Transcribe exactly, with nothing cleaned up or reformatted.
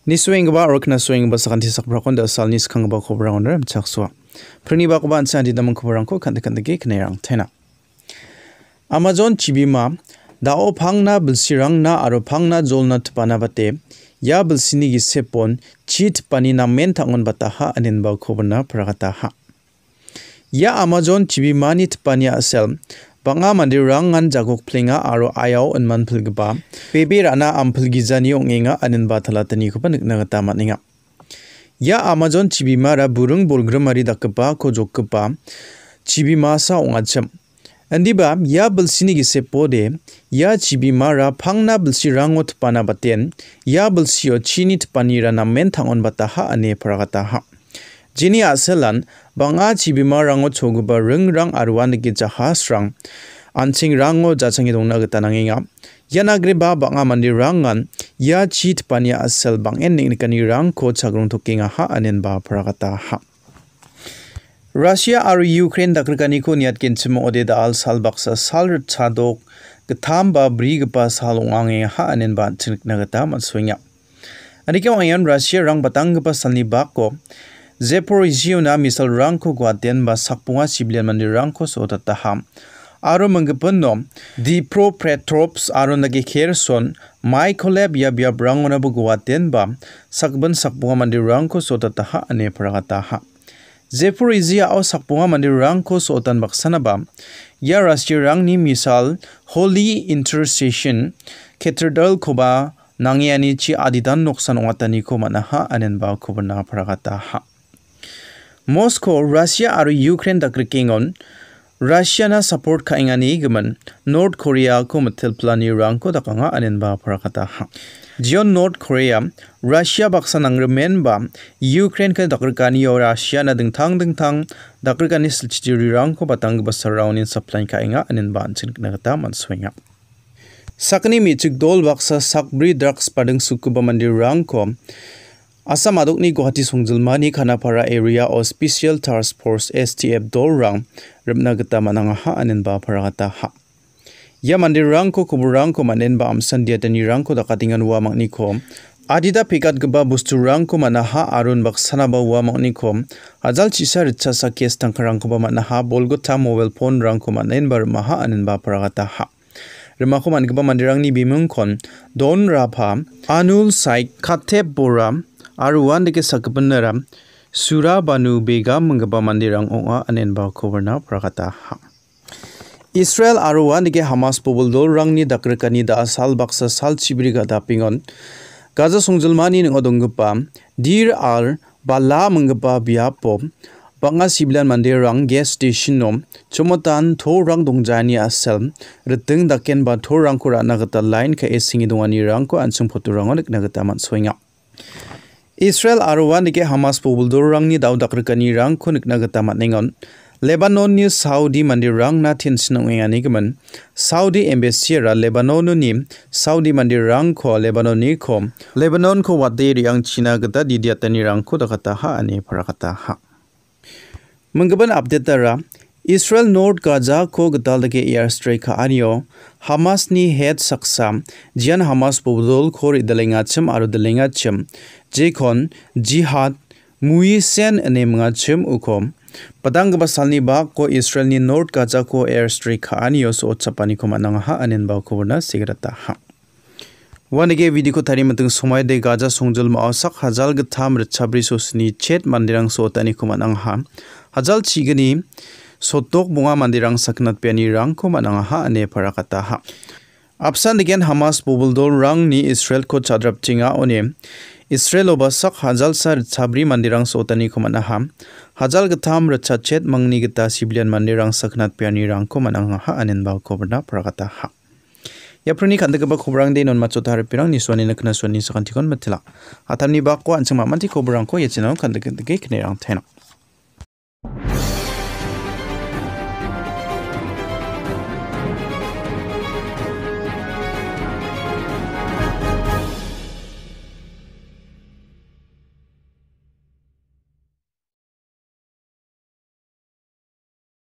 Ni swing ba or kna swing ba sakanti sakbrakon da sal ni skang ba khobrang on ram chakswa. Prni ba ko ban sa di damang khobrang ko kan kan ge knerang thena. Amazon chibima da o phangna bilsirang na aro phangna jolna tpana bate ya bilsini gi sepon chit pani na men thangon bataha anin ba khobna pragata ha. Ya Amazon chibima ni tpani asel banga mandirang ngan jagok plinga aro ayau an manphil gba pebe rana amphil gizani ongenga anin bathalatani ko panik nagata matninga ya Amazon chibima ra burung bolgramari dakpa ko jokpa chibima sa ongacham andiba ya bilsini gi sepode ya chibima ra phangna bilsi rangot pana baten ya bilsio chinit panira na men thangon bataha ane pragata ha Jini aselan banga chibima rango choguba ring rang arwan gi jahas rang anching rango jachangi dongna gata nanginga yanagre ba banga mandi rangan ya chit pania asel bang en ning kani rang ko chagrong thokinga ha anen ba pragata ha Russia aru Ukraine dakrkani ko niat kinchimo ode da al sal baksa sal chadok gtham ba brig pa salongange ha anen ba chinkna gata maswinga anike ayan Russia rang batang pa salni ba ko Zaporizhia na misal rangko gwaten ba sakpunga civilian mandir rangko sota taham. Aro manggapanno di pro pretrops aro nagi Kherson mai kolab ya biya brangona bu gwaten ba sakban sakpunga mandir rangko sota taha ane pragata ha. Zaporizhia au sakpunga mandir rangko sotan baksana ba ya Russia rang ni misal Holy Intercession Cathedral koba nangiani chi adidan noksan watani ko manaha anen ba ko bana pragata ha. Moscow, Russia aru Ukraine dakrikingon Russia na support kaingani gaman North Korea ko matil plani rang ko dakanga anen ba prakata ha. Jion North Korea Russia baksa nangremen ba Ukraine ka dakrikani yo Russia na dingthang dingthang dakrikani silchiri rang ko batang ba surrounding supply kainga anen ba anchin nagata manswinga. Sakni michik dol baksa sakbri drugs padang sukuba mandir rang ko Assam adokni Guwahati Songjilmani Khanapara area or Special Task Force S T F Dolrang Rebna gata mananga ha anen ba paragata ha. Ya mandir rangko kuburang ko manen ba amsan diatani rangko dakatingan wa makni ko adida pikat gaba bustu rangko manaha arun baksana ba wa makni ko ajal chisa ritsa sa kes tangkarang ko ba manaha bolgota mobile phone rangko manen bar maha anen ba paragata ha. Remako man gaba mandirang ni bimung kon Don Rapha Anul Saik Khatep Bora Aruan deke sakbenaram Sura Banu Bega menggaba mandirang onga anen ba koberna prakata ha. Israel aruan deke Hamas pobuldol rang ni dakrikani da asal baksa sal chibri gada pingon Gaza Songjilmani ngodongpa Dir al bala menggaba biapo banga civilian mandirang gas station nom chomotan thorang dongjani asal riting daken ba thorang ko rana gata line ka esingi dongani rang ko ansung photorang onik nagata man soinga Israel aruan dike Hamas pobuldor rang ni daw dakrikani rang ko niknagata matningon Lebanon ni Saudi mandir rang na tinsinong ngani gaman Saudi embassy ra Lebanon ni Saudi mandir rang ko Lebanon ni ko Lebanon ko wade riang China gata didiatani rang ko dakata ha ani parakata ha Menggaban update ra Israel North Gaza ko gatal dake airstrike ka anyo Hamas ni head saksa jian Hamas pobudol khor idalenga chim aru dalenga chim jekon jihad muisen ane mga chim ukom padang basalni ba ko Israel ni North Gaza ko airstrike ka anyo so chapani ko manang ha anen ba ko na sigrata ha Wanige video ko tari matung somay de Gaza songjul ma sak hazal gatham rchabri sosni chet mandirang so tani ko manang ha hazal chigani Sotok bunga mandirang saknat piani rang ko manang ha ane parakata ha. Apsan again Hamas pobuldol rang ni Israel ko chadrap chinga one. Israel obasak hazal sar chabri mandirang sotani ko manaha. Hazal gatham rachachet mangni gata civilian mandirang saknat piani rang ko manang ha anen ba ko berna parakata ha. Ya pruni kanda gaba kobrang de non machota harpirang ni swani nakna swani sakantikon matila. Atamni ba ko ansang mamanti kobrang ko yachinaw kanda kanda ke knerang tena.